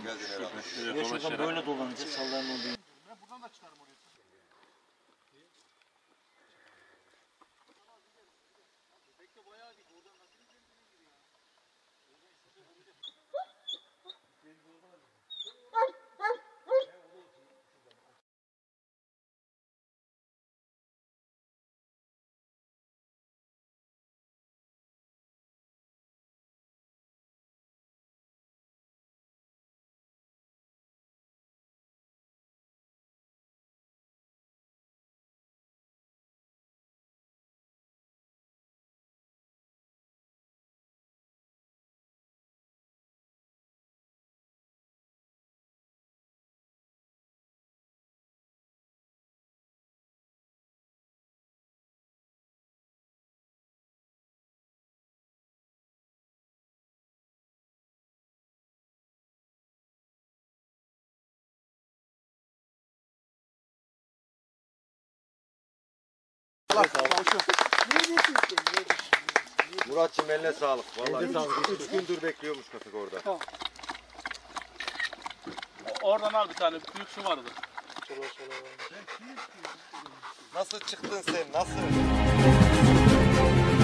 geldin herhalde. Ya şuradan böyle dolanacak salların olduğu. Ben buradan da çıkarım oraya. Bekle bayağı git. Oradan nasıl gideceğim gibi ya. Muratçım eline sağlık. Vallahi 3 gündür bekliyormuş köpek orada. Tamam. Oradan al bir tane büyük su vardı. Nasıl çıktın sen? Nasıl?